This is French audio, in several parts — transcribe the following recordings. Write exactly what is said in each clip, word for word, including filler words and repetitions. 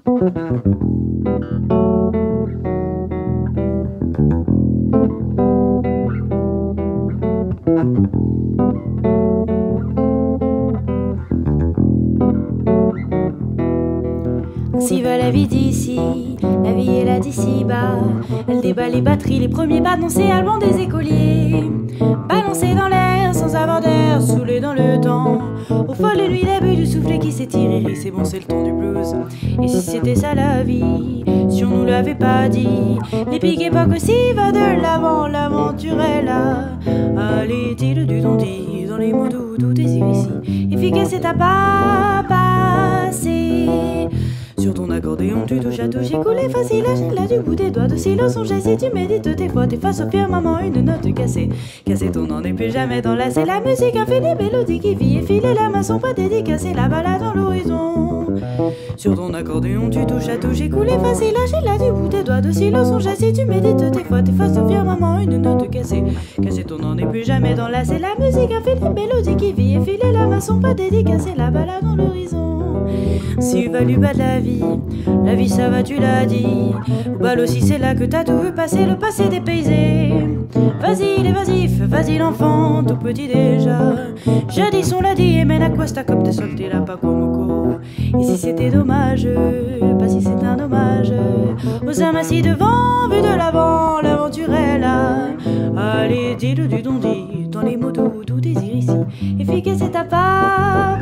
Ainsi va la vie d'ici, la vie est là d'ici-bas. Elle débat les batteries, les premiers pas dansés allemand des écoliers. Balancés dans l'air, sans avoir d'air, saoulés dans le temps. Aux folles nuits d'abus du soufflet qui s'étire, c'est bon, c'est le ton du blues. Et si c'était ça la vie, si on nous l'avait pas dit. L'épique époque aussi va de l'avant, l'aventure est là. Allez, dit-le du dondi, dans les mots doux des ici. Efficace et t'as pas passé. Sur ton accordéon, tu touches à tout, j'ai coulé facile, agile là du bout des doigts. Docile au songe, si tu médites tes fois, t'es face au firmament, une note cassée. Cassée, ton n'en est plus jamais dans la c'est la musique infinie, mélodie qui vit et file, et la main sont pas dédicacées, la balade dans l'horizon. Sur ton accordéon, tu touches à tout, j'ai coulé facile, agile là du bout des doigts. Docile au songe, si tu médites tes fois, t'es face au firmament, une note cassée. Cassée, ton n'en est plus jamais dans la c'est la musique infinie, mélodie qui vit et file, et la main sont pas dédicacées, la balade dans l'horizon. Si valu bas de la vie, la vie ça va tu l'as dit. Au bal aussi c'est là que t'as tout vu passer, le passé dépaysé. Vas-y les vasifs, vas-y l'enfant, tout petit déjà. Jadis on l'a dit, et mène à questa cop de solti la pas comme Et si c'était dommage, pas si c'est un hommage aux âmes assis devant, vu de l'avant, l'aventure est là. Allez dis-le du dondi, dans les mots doux, doux désir ici. Efficace et t'as pas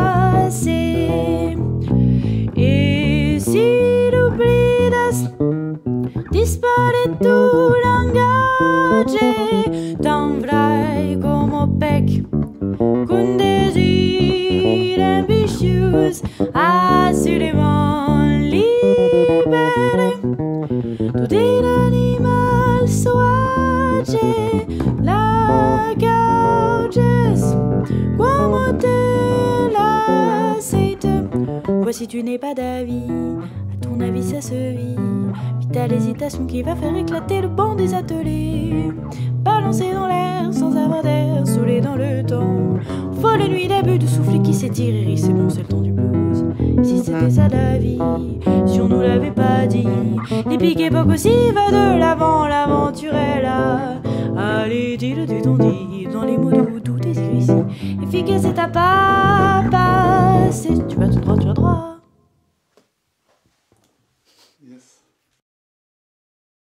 passé. E si l'oblidas dispare tu langage, t'envrai como pec, con désir ambitieux, assurément libéré. Tout est l'animal sauvage, la gauges, como te l'accepte. Voici tu n'es pas d'avis, à ton avis ça se vit. Vitale hésitation qui va faire éclater le banc des ateliers. Balancé dans l'air sans avoir d'air, saoulé dans le temps. Folle nuit d'abus de souffle qui s'étire, c'est bon, c'est le temps du blues. Si c'était ça la vie, si on nous l'avait pas dit. L'épique époque aussi va de l'avant, l'aventure est là. Allez, dis-le du ton dit.